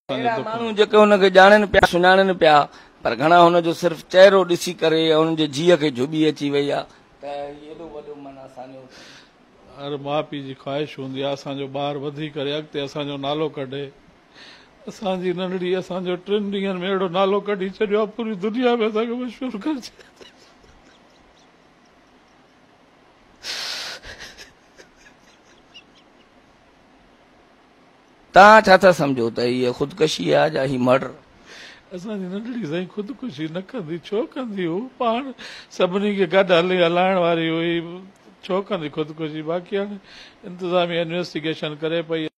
अहिड़ा माण्हू जेके हुनखे ॼाणनि पिया सुञाणनि पिया पर घणा हुनजो सिर्फ़ चहिरो ॾिसी करे हुनजे जीअ खे जुॿी अची वई आहे त एॾो वॾो माना असांजो हर माउ पीउ जी ख़्वाहिश हूंदी आहे असांजो ॿार वधी करे अॻिते असांजो नालो कढे। असांजी नंढड़ी असांजो 3 ॾींहंनि में अहिड़ो नालो कढी छॾियो आहे पूरी दुनिया में असांखे मशहूरु करे छॾियो। तव्हां छा था सम्झो त हीअ ख़ुदकशी आहे या हीअ मर्डर? असांजी नंढड़ी साईं ख़ुदकुशी न कंदी, छो कंदी? हू पाण सभिनी खे गॾु हलाइण वारी हुई, छो कंदी ख़ुदकुशी? बाक़ी हाणे इंतिज़ामिया इन्वेस्टिगेशन करे पई।